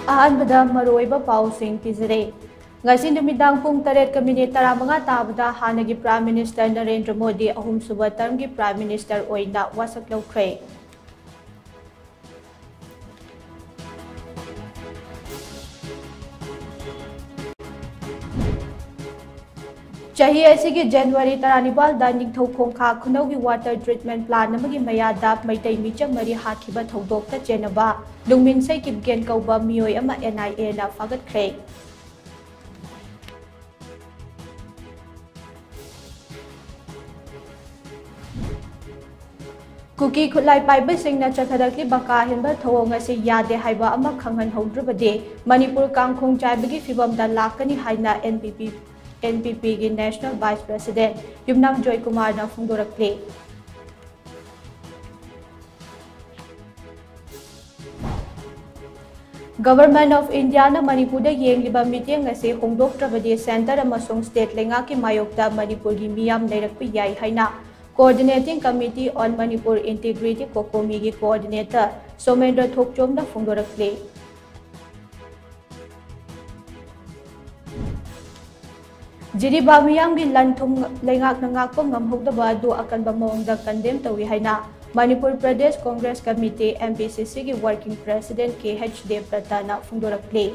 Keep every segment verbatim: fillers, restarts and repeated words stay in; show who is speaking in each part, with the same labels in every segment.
Speaker 1: अहनबदा मरोइबा पाउसिंग पिजरे ngasi numitang pung taret ka minute taramanga tabada hanagi Prime Minister Narendra Modi ahum suba term gi Prime Minister oina wasak lokre chahi aisi gi January taranibal da ningthau khongkha khunau gi water treatment plant namagi mayada maitai michang mari hakhiba thodok ta chenaba lungmin sai kip gen kauba mioi ama N I A na fagat khre Kuki khulai paiba singna chathadakli baka hinba thawong ase yade haiba ama khangan howdrubade Manipur kangkhong chaibagi fibam da lakani haina N P P N P P gi National Vice President Yumnam Joy Kumar na phungdorakle Government of India na Manipur da yengliba meeting ase hongdoktrabade center amasung state lenga ki mayokta Manipur gi miyam leirakpi yai haina Coordinating Committee on Manipur Integrity Kokomi gi Coordinator Somendra Thokchom na phungdorakle Jiriba miyam gi lanthum lengak nangak pa ngamhogdaba du akanba mawngda condemn tawi haina Manipur Pradesh Congress Committee M P C C gi Working President K H Devrata na phungdorakle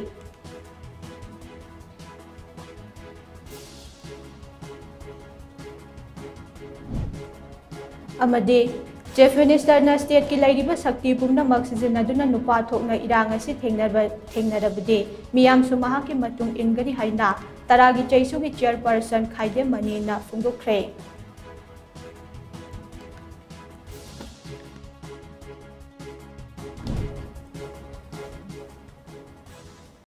Speaker 1: Amade Chief Minister na state ki lairiba sakti pumna maksijin aduna nupa thokna irang asi thengnarba thengnarabade miyam sumaha ki matung ingari haina taragi chaisu gi chairperson Khaide Mani na phungdokre